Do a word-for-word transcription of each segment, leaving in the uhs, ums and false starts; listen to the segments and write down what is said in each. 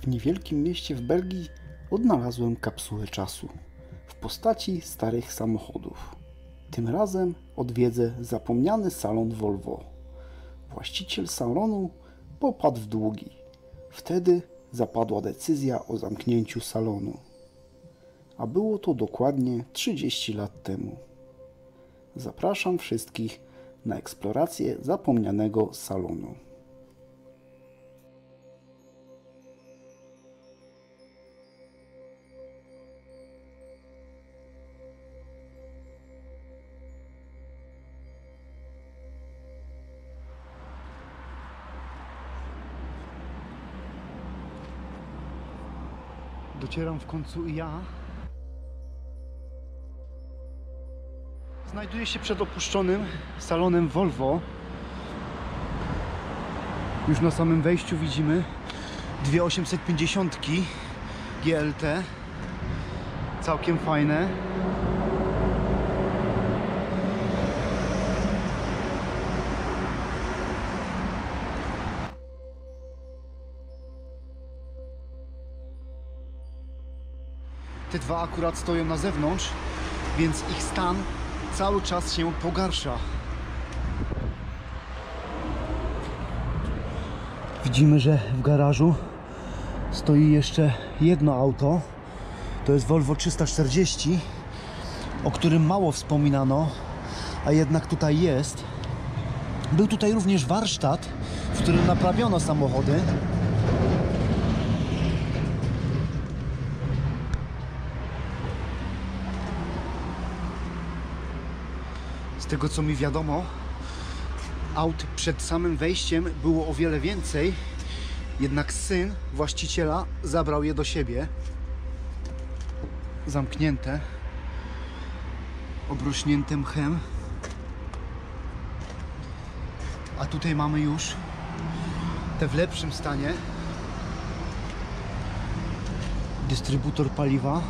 niewielkim mieście w Belgii odnalazłem kapsułę czasu w postaci starych samochodów. Tym razem odwiedzę zapomniany salon Volvo. Właściciel salonu popadł w długi. Wtedy zapadła decyzja o zamknięciu salonu. A było to dokładnie trzydzieści lat temu. Zapraszam wszystkich na eksplorację zapomnianego salonu. Docieram w końcu i ja. Znajduję się przed opuszczonym salonem Volvo. Już na samym wejściu widzimy dwie osiemset pięćdziesiąt G L T. Całkiem fajne. Te dwa akurat stoją na zewnątrz, więc ich stan cały czas się pogarsza. Widzimy, że w garażu stoi jeszcze jedno auto. To jest Volvo trzysta czterdzieści, o którym mało wspominano, a jednak tutaj jest. Był tutaj również warsztat, w którym naprawiono samochody. Z tego co mi wiadomo, aut przed samym wejściem było o wiele więcej, jednak syn właściciela zabrał je do siebie. Zamknięte, obrośnięte mchem. A tutaj mamy już te w lepszym stanie. Dystrybutor paliwa.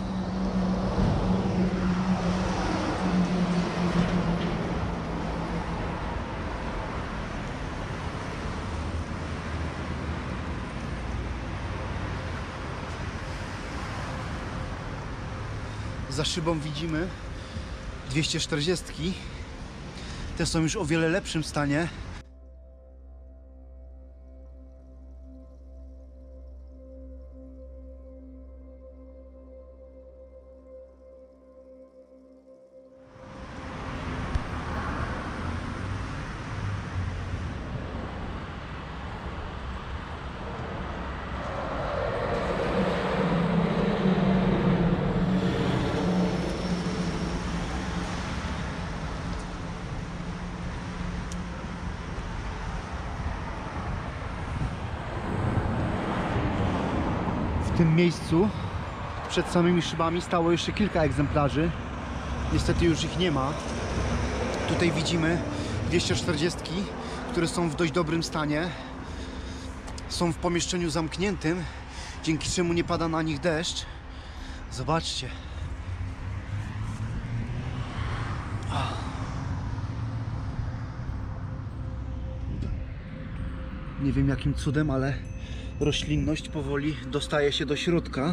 Za szybą widzimy dwieście czterdzieści. Te są już o wiele lepszym stanie. W tym miejscu przed samymi szybami stało jeszcze kilka egzemplarzy. Niestety już ich nie ma. Tutaj widzimy dwieście czterdzieści, które są w dość dobrym stanie. Są w pomieszczeniu zamkniętym, dzięki czemu nie pada na nich deszcz. Zobaczcie. Nie wiem jakim cudem, ale roślinność powoli dostaje się do środka.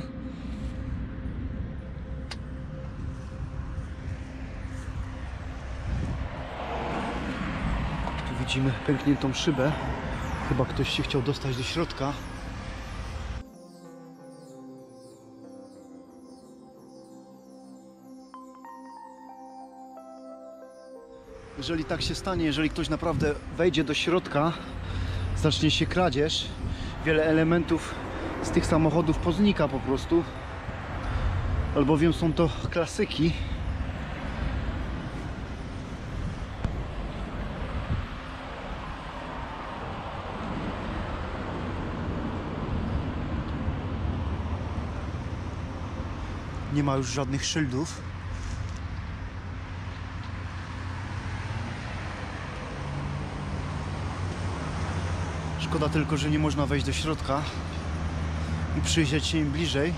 Tu widzimy pękniętą szybę. Chyba ktoś się chciał dostać do środka. Jeżeli tak się stanie, jeżeli ktoś naprawdę wejdzie do środka, zacznie się kradzież, wiele elementów z tych samochodów poznika po prostu, albowiem są to klasyki. Nie ma już żadnych szyldów. Szkoda tylko, że nie można wejść do środka i przyjrzeć się im bliżej.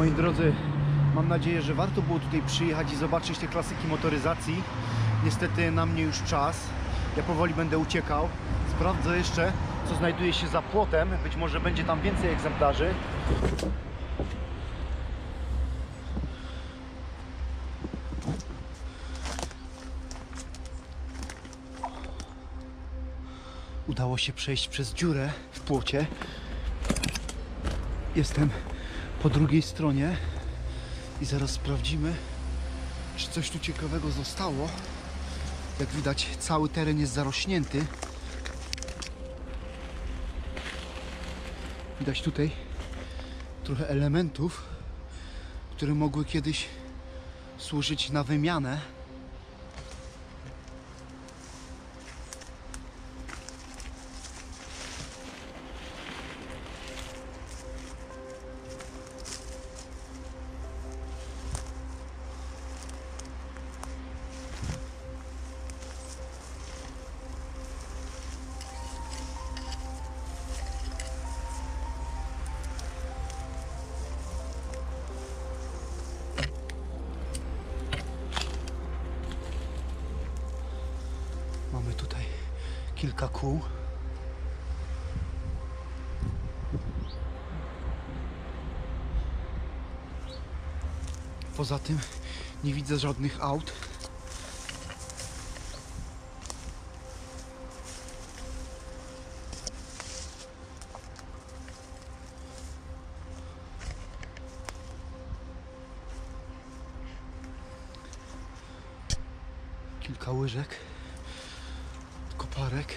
Moi drodzy, mam nadzieję, że warto było tutaj przyjechać i zobaczyć te klasyki motoryzacji. Niestety na mnie już czas. Ja powoli będę uciekał. Sprawdzę jeszcze, co znajduje się za płotem. Być może będzie tam więcej egzemplarzy. Udało się przejść przez dziurę w płocie. Jestem po drugiej stronie i zaraz sprawdzimy, czy coś tu ciekawego zostało. Jak widać, cały teren jest zarośnięty. Widać tutaj trochę elementów, które mogły kiedyś służyć na wymianę. Mamy tutaj kilka kół. Poza tym nie widzę żadnych aut. Kilka łyżek. Koparek.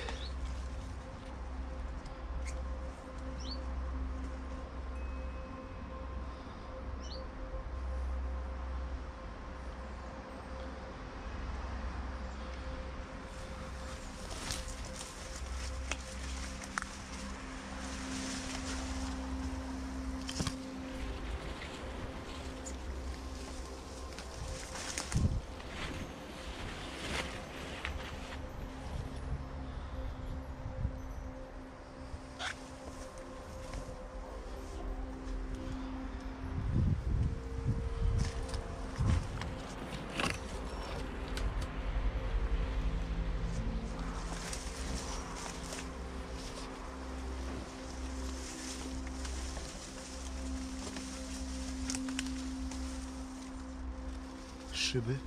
Szyby.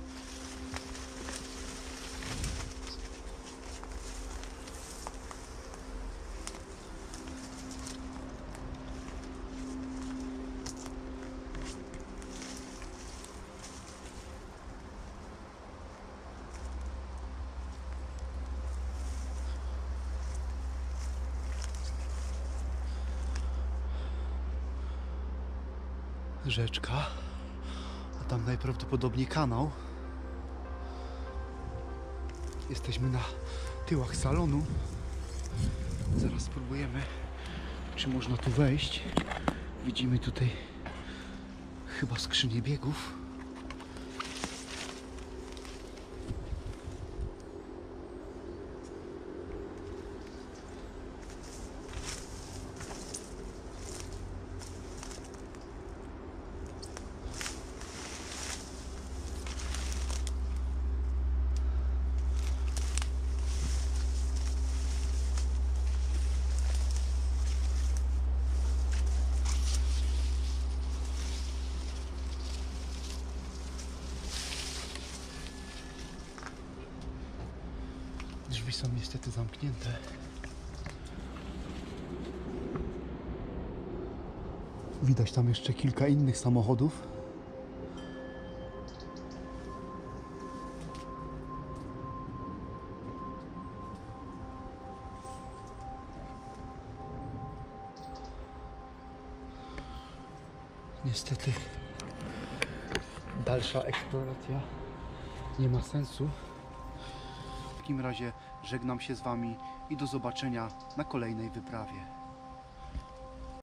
Rzeczka. Tam najprawdopodobniej kanał. Jesteśmy na tyłach salonu. Zaraz spróbujemy, czy można tu wejść. Widzimy tutaj chyba skrzynię biegów. Drzwi są niestety zamknięte. Widać tam jeszcze kilka innych samochodów. Niestety dalsza eksploracja nie ma sensu. W takim razie żegnam się z Wami i do zobaczenia na kolejnej wyprawie.